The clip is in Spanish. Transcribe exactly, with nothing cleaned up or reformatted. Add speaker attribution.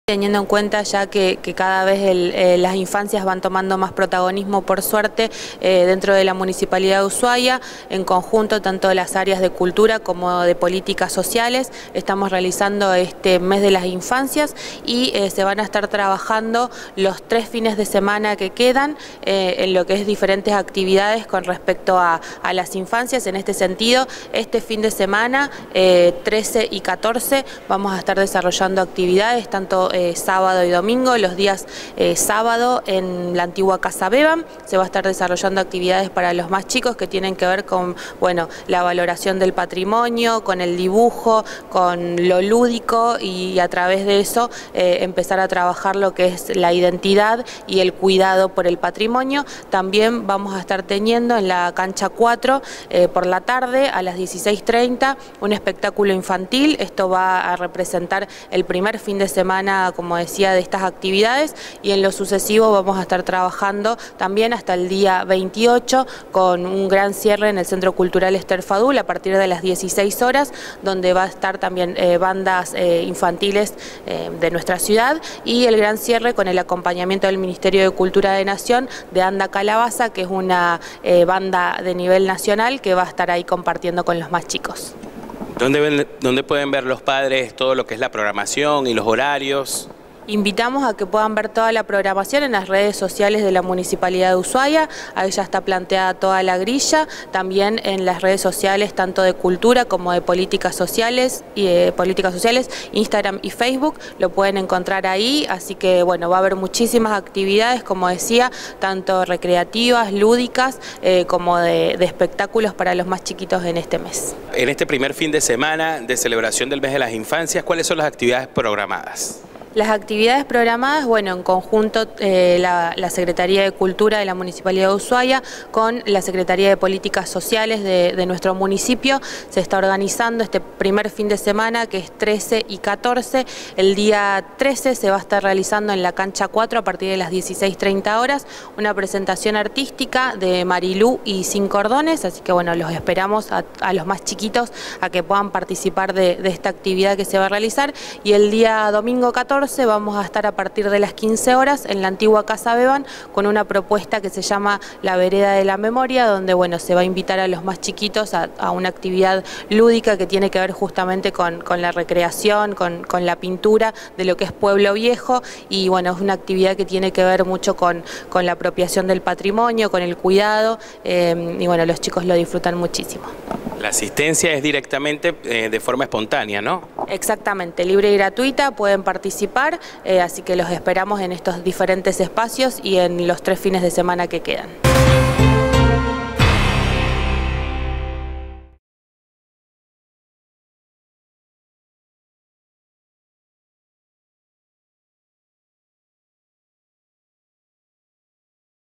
Speaker 1: Teniendo en cuenta ya que, que cada vez el, eh, las infancias van tomando más protagonismo, por suerte, eh, dentro de la Municipalidad de Ushuaia, en conjunto tanto las áreas de cultura como de políticas sociales, estamos realizando este mes de las infancias y eh, se van a estar trabajando los tres fines de semana que quedan eh, en lo que es diferentes actividades con respecto a, a las infancias. En este sentido, este fin de semana, eh, trece y catorce, vamos a estar desarrollando actividades tanto eh, Eh, sábado y domingo. Los días eh, sábado en la antigua Casa Beban se va a estar desarrollando actividades para los más chicos que tienen que ver con, bueno, la valoración del patrimonio, con el dibujo, con lo lúdico y a través de eso eh, empezar a trabajar lo que es la identidad y el cuidado por el patrimonio. También vamos a estar teniendo en la cancha cuatro eh, por la tarde a las dieciséis treinta un espectáculo infantil. Esto va a representar el primer fin de semana, como decía, de estas actividades, y en lo sucesivo vamos a estar trabajando también hasta el día veintiocho con un gran cierre en el Centro Cultural Esther Fadul a partir de las dieciséis horas, donde va a estar también eh, bandas eh, infantiles eh, de nuestra ciudad, y el gran cierre con el acompañamiento del Ministerio de Cultura de Nación de Anda Calabaza, que es una eh, banda de nivel nacional que va a estar ahí compartiendo con los más chicos.
Speaker 2: ¿Dónde, ven, ¿Dónde pueden ver los padres todo lo que es la programación y los horarios?
Speaker 1: Invitamos a que puedan ver toda la programación en las redes sociales de la Municipalidad de Ushuaia. Ahí ya está planteada toda la grilla. También en las redes sociales tanto de cultura como de políticas sociales, y, eh, políticas sociales, Instagram y Facebook, lo pueden encontrar ahí. Así que bueno, va a haber muchísimas actividades, como decía, tanto recreativas, lúdicas, eh, como de, de espectáculos para los más chiquitos en este mes.
Speaker 2: En este primer fin de semana de celebración del mes de las infancias, ¿cuáles son las actividades programadas?
Speaker 1: Las actividades programadas, bueno, en conjunto eh, la, la Secretaría de Cultura de la Municipalidad de Ushuaia con la Secretaría de Políticas Sociales de, de nuestro municipio, se está organizando este primer fin de semana, que es trece y catorce. El día trece se va a estar realizando en la cancha cuatro a partir de las dieciséis treinta horas una presentación artística de Marilú y Sin Cordones, así que bueno, los esperamos a, a los más chiquitos a que puedan participar de, de esta actividad que se va a realizar. Y el día domingo catorce vamos a estar a partir de las quince horas en la antigua Casa Beban con una propuesta que se llama La Vereda de la Memoria, donde bueno, se va a invitar a los más chiquitos a, a una actividad lúdica que tiene que ver justamente con, con la recreación, con, con la pintura de lo que es Pueblo Viejo, y bueno, es una actividad que tiene que ver mucho con, con la apropiación del patrimonio, con el cuidado, eh, y bueno, los chicos lo disfrutan muchísimo.
Speaker 2: La asistencia es directamente eh, de forma espontánea, ¿no?
Speaker 1: Exactamente, libre y gratuita, pueden participar, eh, así que los esperamos en estos diferentes espacios y en los tres fines de semana que quedan.